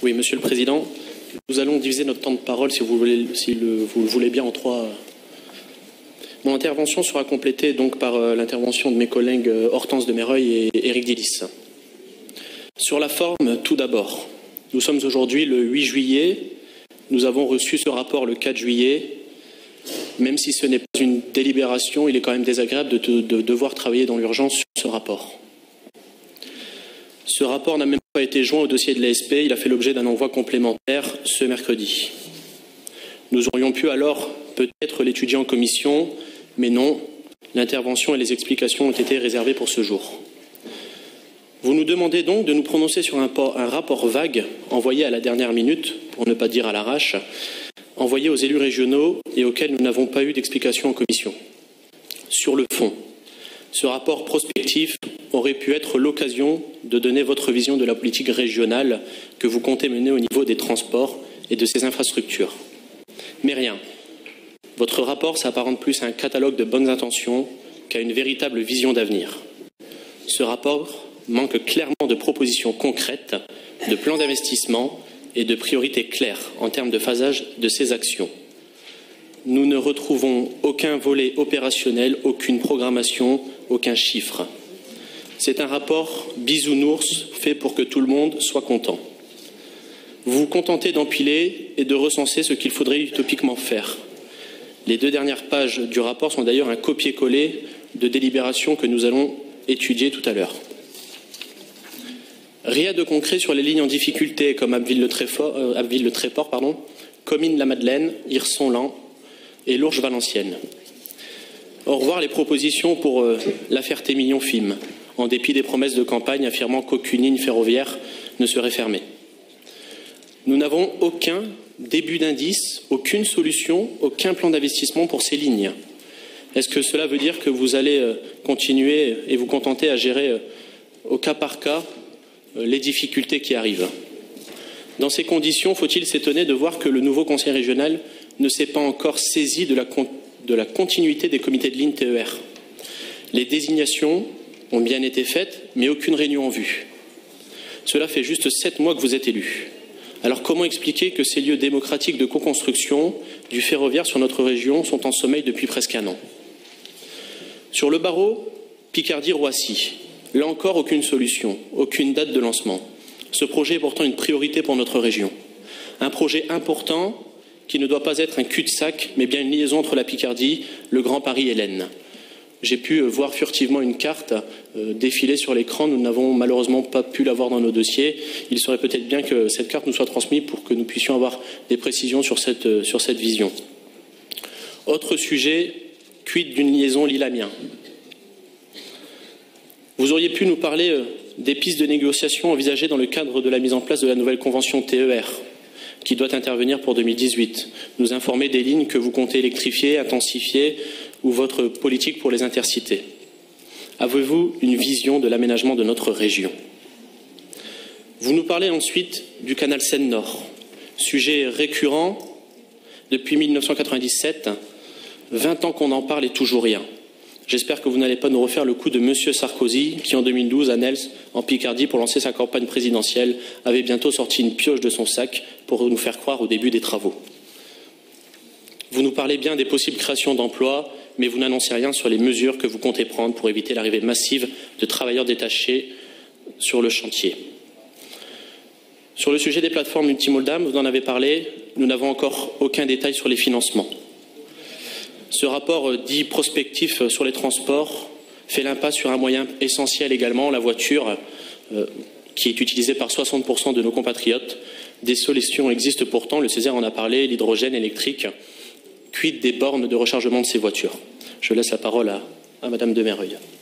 Oui, Monsieur le Président, nous allons diviser notre temps de parole, si vous le voulez bien, en trois. Mon intervention sera complétée donc par l'intervention de mes collègues Hortense de Mereuil et Éric Dillis. Sur la forme, tout d'abord, nous sommes aujourd'hui le 8 juillet, nous avons reçu ce rapport le 4 juillet. Même si ce n'est pas une délibération, il est quand même désagréable de devoir travailler dans l'urgence sur ce rapport. Ce rapport n'a même pas été joint au dossier de l'ASP, il a fait l'objet d'un envoi complémentaire ce mercredi. Nous aurions pu alors peut-être l'étudier en commission, mais non, l'intervention et les explications ont été réservées pour ce jour. Vous nous demandez donc de nous prononcer sur un rapport vague envoyé à la dernière minute, pour ne pas dire à l'arrache, envoyé aux élus régionaux et auquel nous n'avons pas eu d'explication en commission. Sur le fond, ce rapport prospectif aurait pu être l'occasion de donner votre vision de la politique régionale que vous comptez mener au niveau des transports et de ses infrastructures. Mais rien. Votre rapport s'apparente plus à un catalogue de bonnes intentions qu'à une véritable vision d'avenir. Ce rapport manque clairement de propositions concrètes, de plans d'investissement et de priorités claires en termes de phasage de ces actions. Nous ne retrouvons aucun volet opérationnel, aucune programmation, aucun chiffre. C'est un rapport bisounours fait pour que tout le monde soit content. Vous vous contentez d'empiler et de recenser ce qu'il faudrait utopiquement faire. Les 2 dernières pages du rapport sont d'ailleurs un copier-coller de délibérations que nous allons étudier tout à l'heure. Rien de concret sur les lignes en difficulté comme Abbeville-le-Tréport, Comines-la-Madeleine, Hirson-Lan et Lourges-Valenciennes. Au revoir les propositions pour la Ferté-Mignon-Fim, en dépit des promesses de campagne affirmant qu'aucune ligne ferroviaire ne serait fermée. Nous n'avons aucun début d'indice, aucune solution, aucun plan d'investissement pour ces lignes. Est-ce que cela veut dire que vous allez continuer et vous contenter à gérer au cas par cas les difficultés qui arrivent? Dans ces conditions, faut-il s'étonner de voir que le nouveau conseil régional ne s'est pas encore saisi de la continuité des comités de ligne TER? Les désignations ont bien été faites, mais aucune réunion en vue. Cela fait juste 7 mois que vous êtes élus. Alors comment expliquer que ces lieux démocratiques de co-construction du ferroviaire sur notre région sont en sommeil depuis presque 1 an? Sur le barreau Picardie-Roissy, là encore, aucune solution, aucune date de lancement. Ce projet est pourtant une priorité pour notre région. Un projet important qui ne doit pas être un cul-de-sac, mais bien une liaison entre la Picardie, le Grand Paris et l'Aisne. J'ai pu voir furtivement une carte défiler sur l'écran. Nous n'avons malheureusement pas pu l'avoir dans nos dossiers. Il serait peut-être bien que cette carte nous soit transmise pour que nous puissions avoir des précisions sur cette vision. Autre sujet, quid d'une liaison Lille-Amiens? Vous auriez pu nous parler des pistes de négociation envisagées dans le cadre de la mise en place de la nouvelle convention TER, qui doit intervenir pour 2018. Nous informer des lignes que vous comptez électrifier, intensifier, ou votre politique pour les intercités. Avez-vous une vision de l'aménagement de notre région? Vous nous parlez ensuite du canal Seine-Nord, sujet récurrent depuis 1997, 20 ans qu'on en parle et toujours rien. J'espère que vous n'allez pas nous refaire le coup de M. Sarkozy, qui en 2012, à Nels, en Picardie, pour lancer sa campagne présidentielle, avait bientôt sorti une pioche de son sac pour nous faire croire au début des travaux. Vous nous parlez bien des possibles créations d'emplois, mais vous n'annoncez rien sur les mesures que vous comptez prendre pour éviter l'arrivée massive de travailleurs détachés sur le chantier. Sur le sujet des plateformes multimodales, vous en avez parlé, nous n'avons encore aucun détail sur les financements. Ce rapport dit prospectif sur les transports fait l'impasse sur un moyen essentiel également, la voiture, qui est utilisée par 60% de nos compatriotes. Des solutions existent pourtant, le Césaire en a parlé, l'hydrogène électrique. Quid des bornes de rechargement de ces voitures? Je laisse la parole à Madame de Mereuil.